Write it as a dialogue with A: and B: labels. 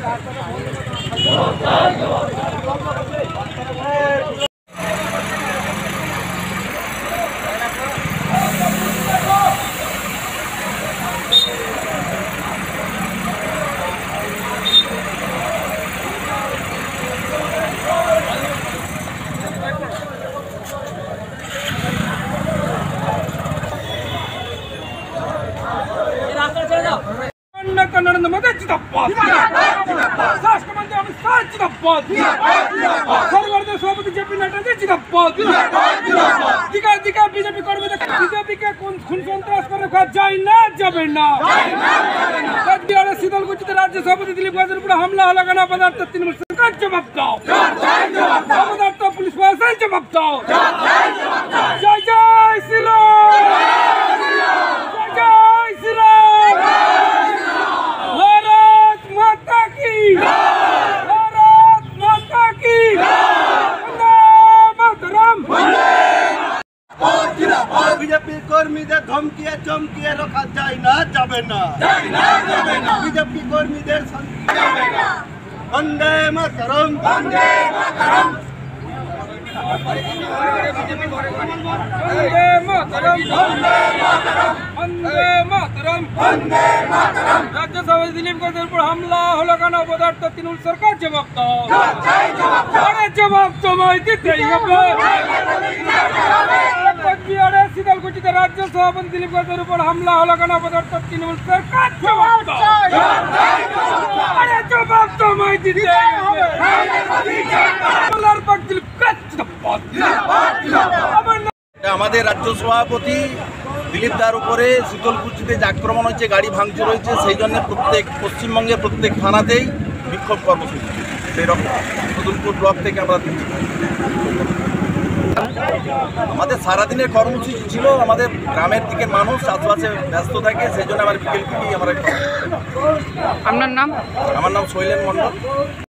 A: नरेंद्र मोदी जिंदाबाद, राष्ट्र मंत्री अमित शाह जिंदाबाद, सर्वभारतीय सभापति जेपी नड्डा जी जिंदाबाद। दिखा दिखा बीजेपी कर्मी बीजेपी के খুন সন্ত্রাস করে রাখা যায় না, যাবে না। বিহারের শীতলকুচিতে রাজ্য সভাপতি দিলীপ ঘোষের উপর হামলা হলো কেন? পদার্থ তৃণমূল সরকার জবাব দাও, পদার্থ পুলিশ প্রশাসন জবাব দাও। জয় জয় শ্রীরাম, জয় জয় শ্রীরাম। भारत माता की, भारत माता की, वंदे मातरम।
B: বিজেপি কর্মীদের ধমকিয়ে চমকিয়ে রাখা যায় না, যাবে না। বিজেপি কর্মীদের বন্দে মাতরম, বন্দে মাতরম,
A: वंदे मातरम, वंदे मातरम, वंदे मातरम। राज्य सभापति दिलीप घोषের উপর হামলা হলো কেন? পদার্থ তৃণমূল সরকার জবাব দাও। আরে জবাব তোমায় দিতেই হবে। বিহারের শীতলকুচিতে রাজ্য সভাপতি দিলীপ ঘোষের উপর হামলা হলো কেন? পদার্থ তৃণমূল সরকার জবাব দাও। আরে জবাব তোমায় দিতেই হবে।
B: আমাদের রাজ্য সভাপতি দিলীপ দার উপরে শীতলকুচিতে যে আক্রমণ হয়েছে, গাড়ি ভাঙচুর হয়েছে, সেই জন্য পশ্চিমবঙ্গের প্রত্যেক থানাতেই বিক্ষোভ কর্মসূচি, সেই রকম সদলপুর ব্লক থেকে আমরা দিচ্ছি। আমাদের সারাদিনের কর্মসূচি ছিল, আমাদের গ্রামের দিকের মানুষ চাষবাসে ব্যস্ত থাকে, সেই জন্য আমার বিকেল থেকেই আমরা।
A: আপনার নাম?
B: আমার নাম শৈলেন মণ্ডল।